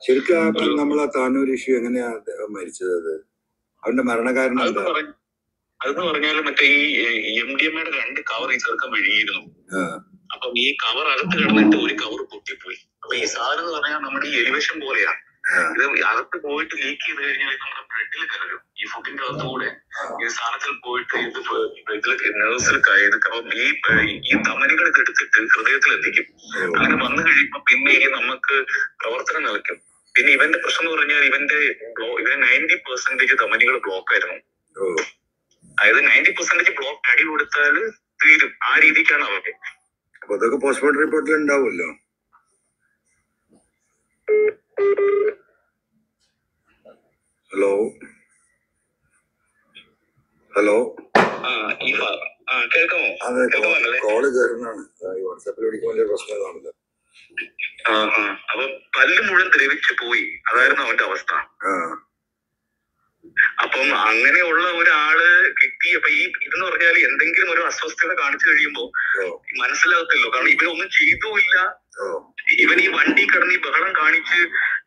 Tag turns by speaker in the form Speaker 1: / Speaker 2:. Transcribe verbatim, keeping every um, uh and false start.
Speaker 1: ശരിക്കും നമ്മളെ താനൂർ ഇഷ്യൂ എങ്ങനെയാ മരിച്ചത്? അത് അവന്റെ മരണകാരണം എന്താ?
Speaker 2: അതെന്ന് പറഞ്ഞാല് മറ്റേ ഈ എം ഡി എമ്മയുടെ രണ്ട് കവർ ഈ ചെറുക്കം വിഴുങ്ങിയിരുന്നു. അപ്പം ഈ കവർ അകത്ത് കിടന്നിട്ട് ഒരു കവർ പൊട്ടിപ്പോയി. അപ്പൊ ഈ സാധനം എന്ന് പറഞ്ഞാൽ നമ്മുടെ ഈ എലിവേഷൻ പോലെയാ. ഇത് അകത്ത് പോയിട്ട് ലീക്ക് ചെയ്ത് കഴിഞ്ഞാൽ നമ്മുടെ ബ്ലഡിൽ കയറും. ഈ ഫുഡിന്റെ അകത്ത് കൂടെ ഈ സാധനത്തിൽ പോയിട്ട് ഇത് ബ്ലഡിൽ നെർവ്സിൽ കയറി ഈ ഈ ധമനികളൊക്കെ എടുത്തിട്ട് ഹൃദയത്തിൽ എത്തിക്കും. അങ്ങനെ വന്നു കഴിയുമ്പോ പിന്നെ ഈ നമുക്ക് പ്രവർത്തനം നിലയ്ക്കും. പിന്നെ ഇവന്റെ പ്രശ്നം എന്ന് പറഞ്ഞാൽ ഇവന്റെ ഇവന്റെ നയൻറ്റി പെർസെന്റേജ് ധമനികൾ ബ്ലോക്ക് ആയിരുന്നു. അതായത് നയൻറ്റി പെർസെന്റേജ് ബ്ലോക്ക് അടി കൊടുത്താൽ തീരും. ആ രീതിക്കാണ് അവർക്ക്.
Speaker 1: അപ്പൊ അതൊക്കെ പോസ്റ്റ്മോർട്ടം റിപ്പോർട്ടിൽ ഉണ്ടാവുമല്ലോ. ഹലോ ഹലോ അതെ, കോള് കയറുന്നതാണ്. വാട്സാപ്പിൽ വിളിക്കാൻ വലിയ പ്രശ്നമാണല്ലോ.
Speaker 2: അപ്പൊ പല്ല് മുഴുവൻ ദ്രവിച്ചു പോയി. അതായിരുന്നു അവന്റെ അവസ്ഥ. അപ്പം അങ്ങനെയുള്ള ഒരാള് കിട്ടി. അപ്പൊ ഈ ഇതെന്ന് പറഞ്ഞാൽ എന്തെങ്കിലും ഒരു അസ്വസ്ഥത കാണിച്ചു കഴിയുമ്പോ മനസ്സിലാകത്തില്ലോ. കാരണം ഇവരൊന്നും ചെയ്തുമില്ല. ഇവൻ ഈ വണ്ടി കിടന്ന് ഈ ബഹളം കാണിച്ച്